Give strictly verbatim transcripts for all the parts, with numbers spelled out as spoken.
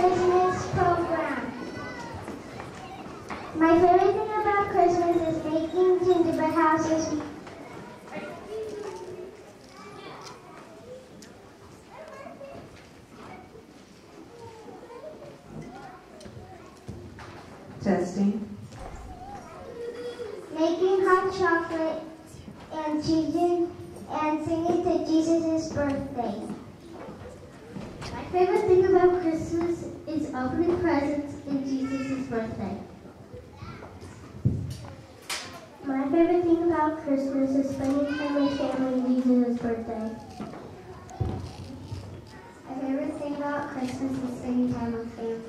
Christmas program. My favorite thing about Christmas is making gingerbread houses. Testing. Making hot chocolate and cheesing and singing to Jesus' birthday. My favorite thing about Christmas is opening presents in Jesus' birthday. My favorite thing about Christmas is spending time with family on Jesus' birthday. My favorite thing about Christmas is spending time with family.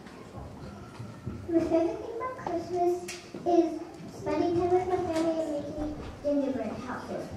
My favorite thing about Christmas is spending time with my family and making gingerbread houses.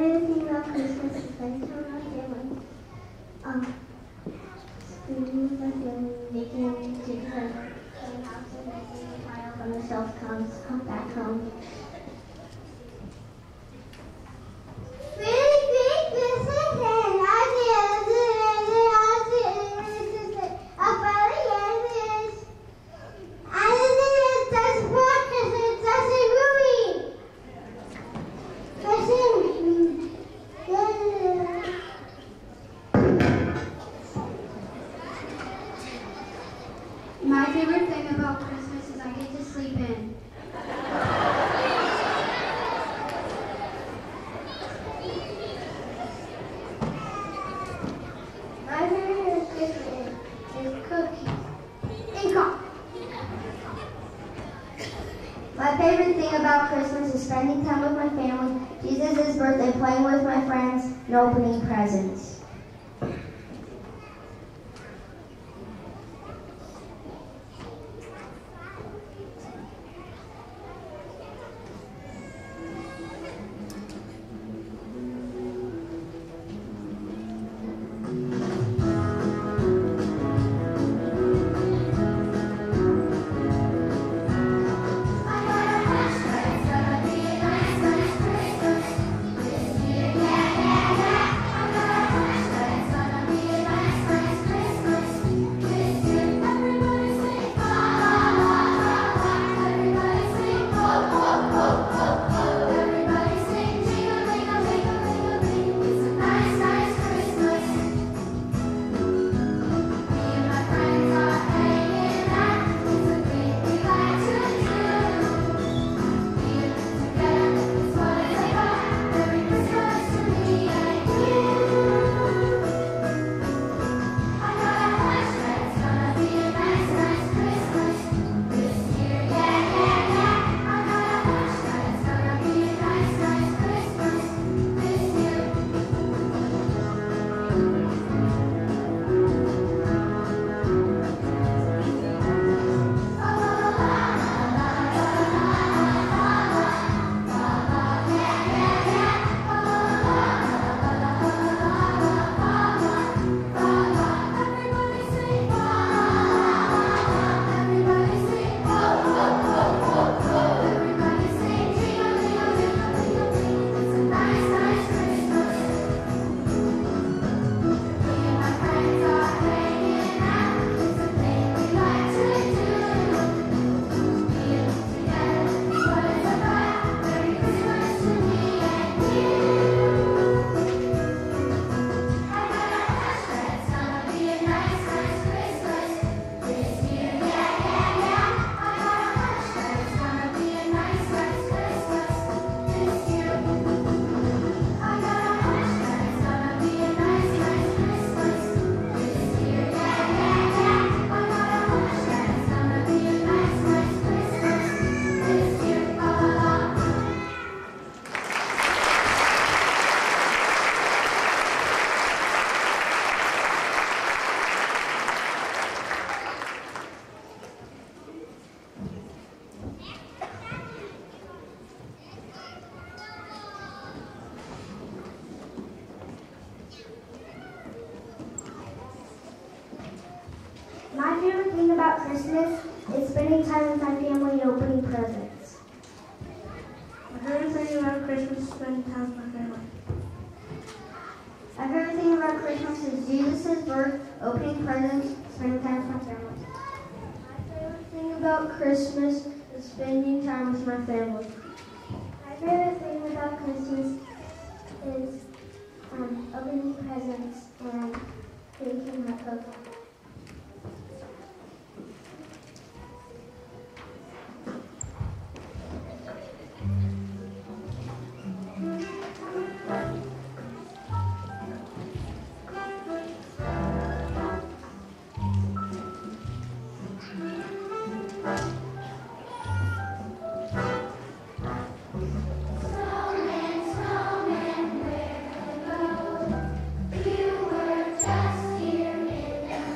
favorite thing about Christmas is spending time with my family. Um, spending with my family, making chicken and cleaning house and making a child when the shelf comes, come back home. My favorite thing about Christmas is I get to sleep in. My favorite Christmas is cookies and coffee. My favorite thing about Christmas is spending time with my family, Jesus' birthday, playing with my friends, and opening presents. My favorite thing about Christmas is spending time with my family and opening presents. My favorite thing about Christmas is spending time with my family. My favorite thing about Christmas is Jesus' birth, opening presents, spending time with my family. My favorite thing about Christmas is spending time with my family. My favorite thing about Christmas is um, opening presents and baking my cookies. Snowman, snowman, where to go? You were just here in the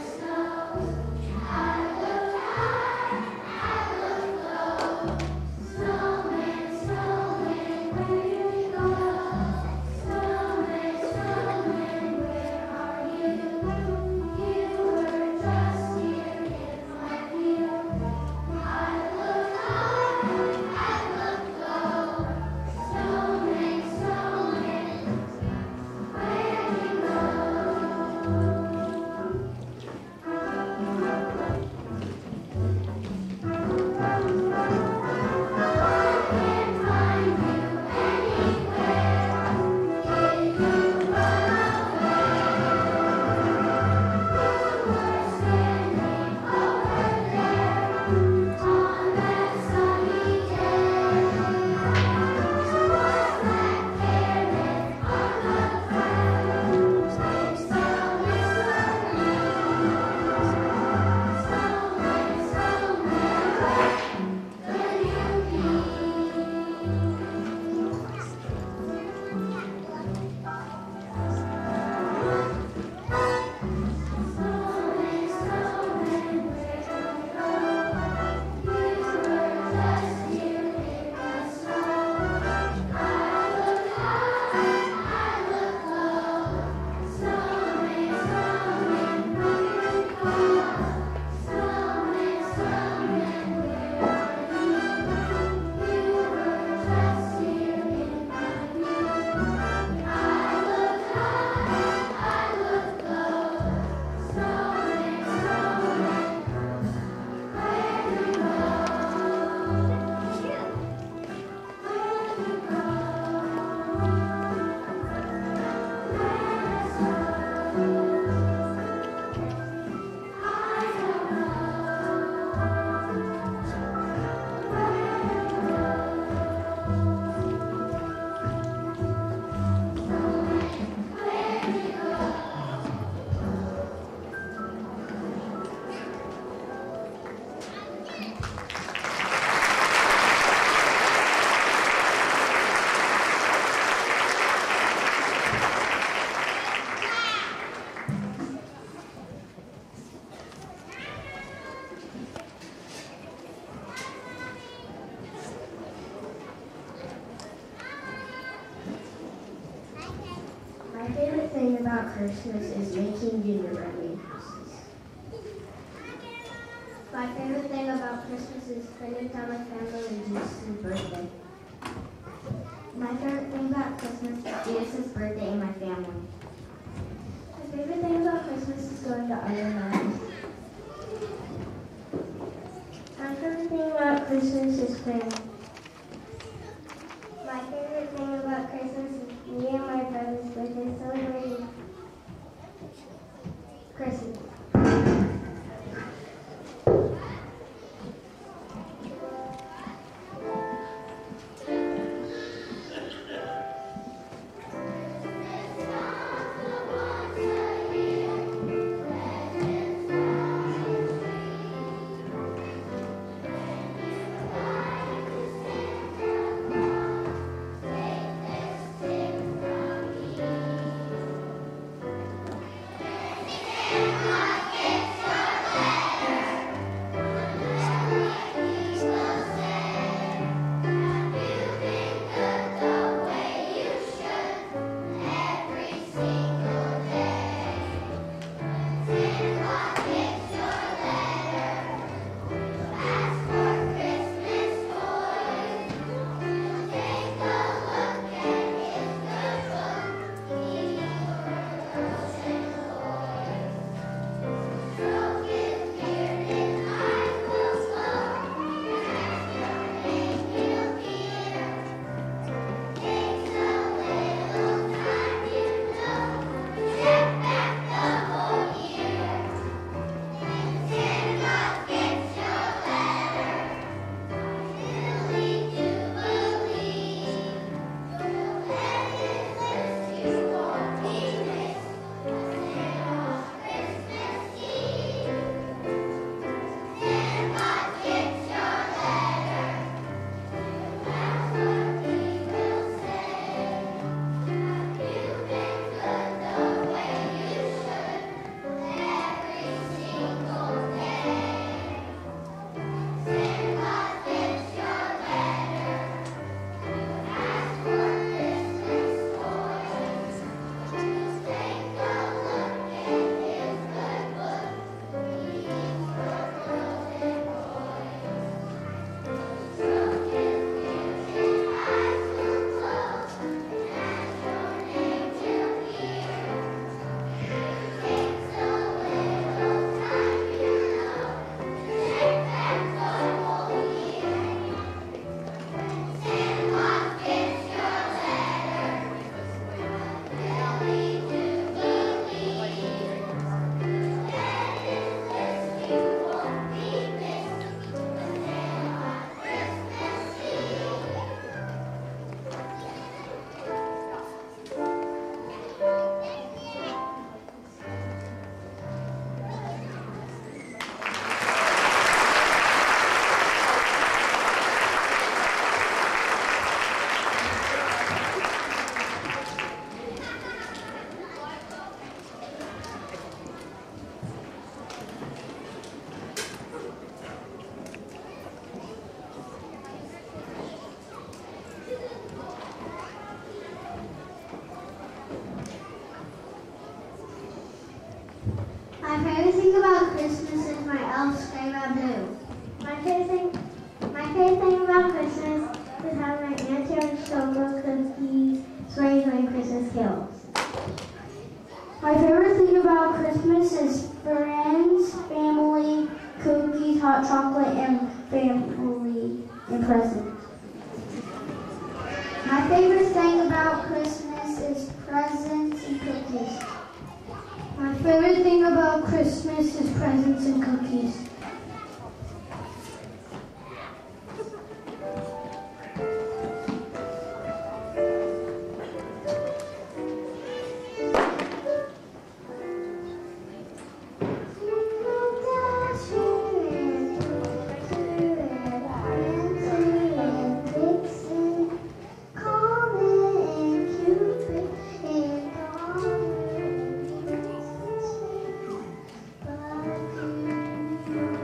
Christmas is making gingerbread houses. My favorite thing about Christmas is spending time with family and Jesus' birthday. My favorite thing about Christmas is Jesus' birthday and my family. My favorite thing about Christmas is going to Ireland. My favorite thing about Christmas is family. My favorite thing about Christmas is me and my brother's birthday celebrating Christmas. My favorite thing about Christmas is my elves scream out blue. My favorite thing, my favorite thing about Christmas is having my auntie and chocolate cookies, swearing playing Christmas carols. My favorite thing about Christmas is friends, family, cookies, hot chocolate, and family and presents. My favorite thing about Christmas is presents and cookies. My favorite thing about Christmas is presents and cookies. But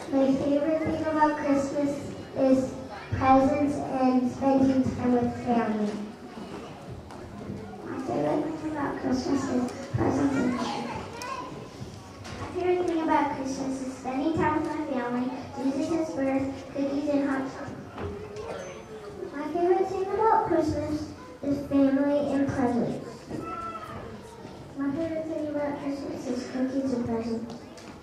My favorite thing about Christmas is presents and spending time with family. My favorite thing about Christmas is presents and cake. My favorite thing about Christmas is spending time with my family, Jesus' birth, cookies, and hot chocolate. My favorite thing about Christmas is family and presents. My favorite thing about Christmas is cookies and presents.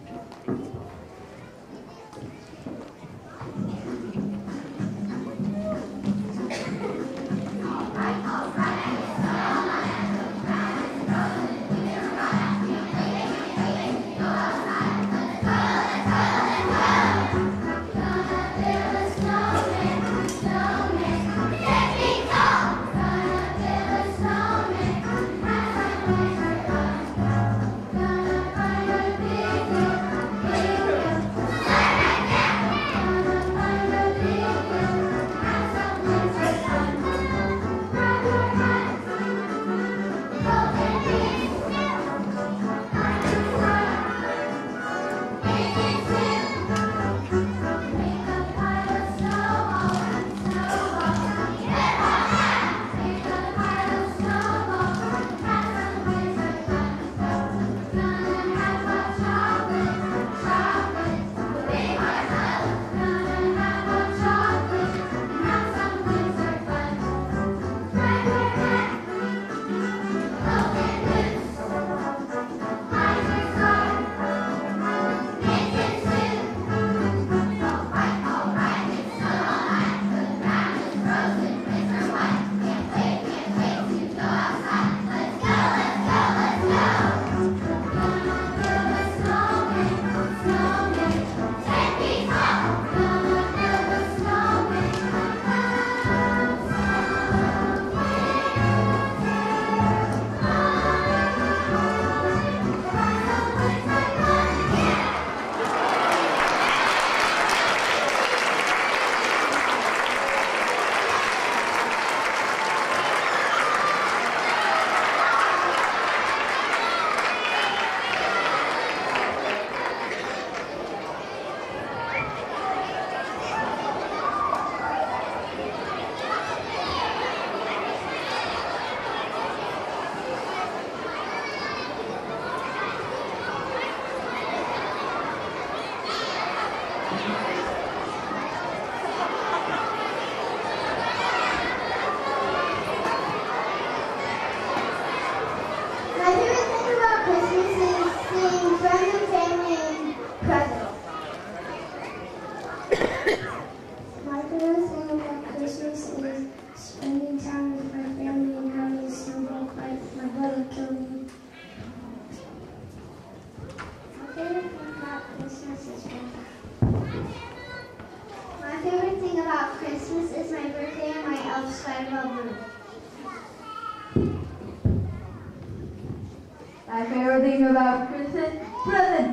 My favorite thing about Christmas, present,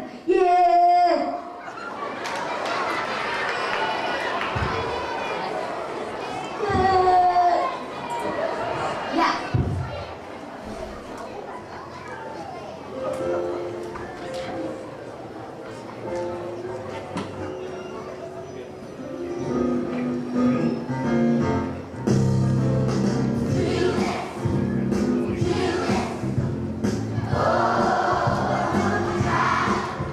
yeah! Oh,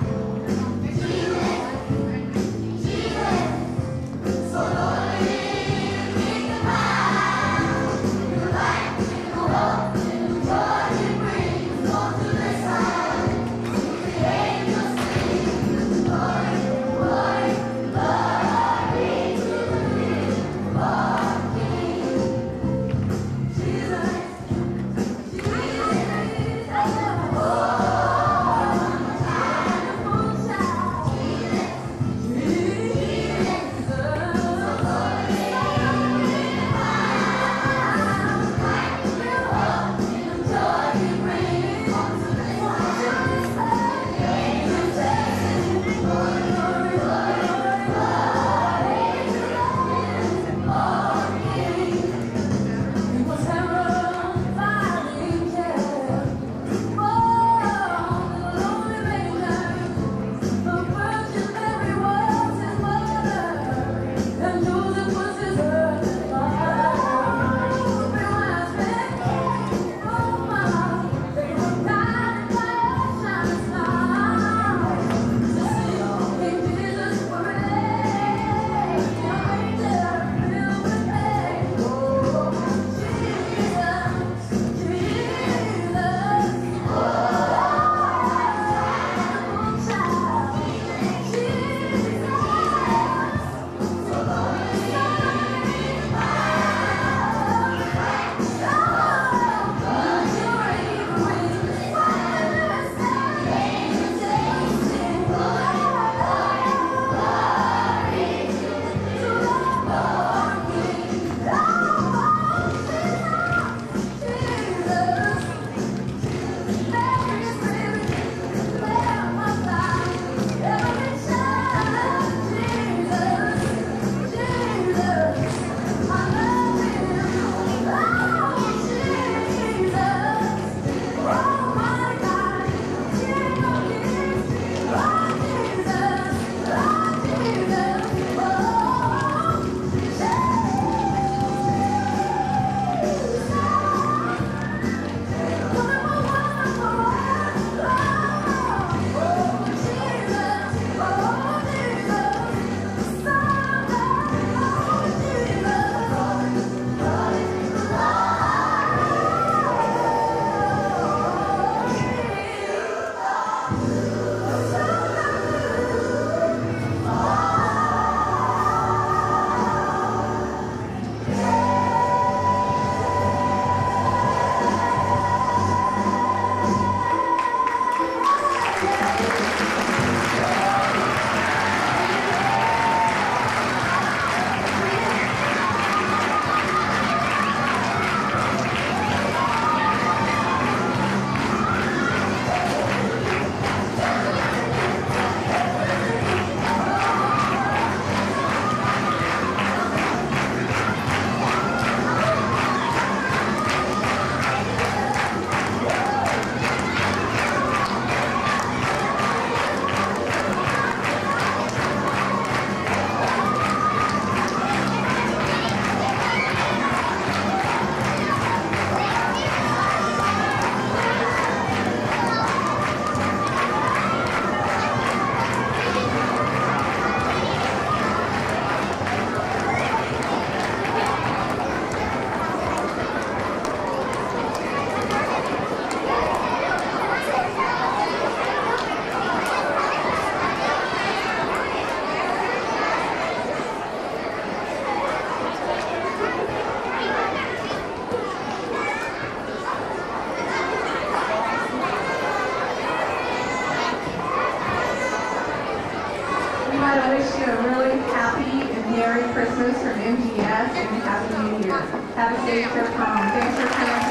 want to wish you a really happy and Merry Christmas from M G S and Happy New Year. Have a safe trip home. Thanks for coming.